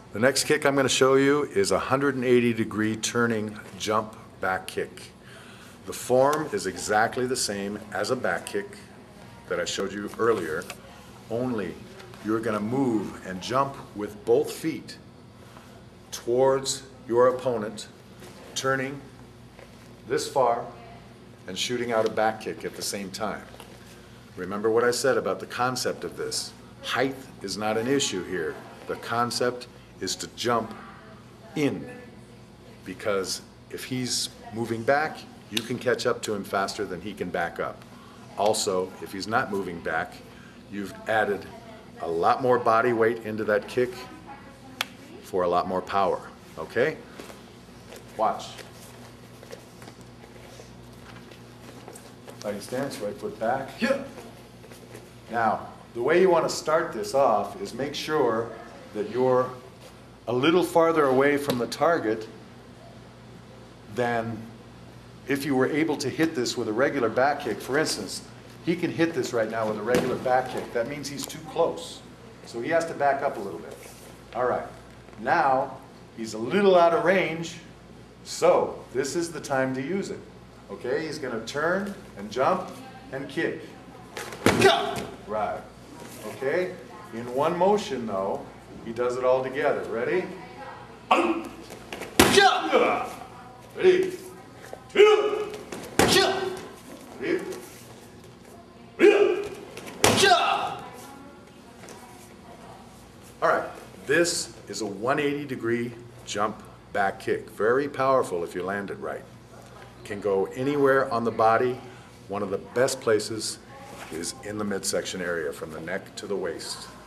The next kick I'm going to show you is a 180-degree turning jump back kick. The form is exactly the same as a back kick that I showed you earlier, only you're going to move and jump with both feet towards your opponent, turning this far and shooting out a back kick at the same time. Remember what I said about the concept of this. Height is not an issue here. The concept is to jump in, because if he's moving back, you can catch up to him faster than he can back up. Also, if he's not moving back, you've added a lot more body weight into that kick for a lot more power, okay? Watch. Fighting stance, right foot back. Yeah. Now, the way you want to start this off is make sure that you're a little farther away from the target than if you were able to hit this with a regular back kick. For instance, he can hit this right now with a regular back kick. That means he's too close. So he has to back up a little bit. All right. Now, he's a little out of range, so this is the time to use it. Okay, he's going to turn and jump and kick. Right. Okay, in one motion though, he does it all together. Ready? Ready? All right, this is a 180-degree jump back kick. Very powerful if you land it right. Can go anywhere on the body. One of the best places is in the midsection area, from the neck to the waist.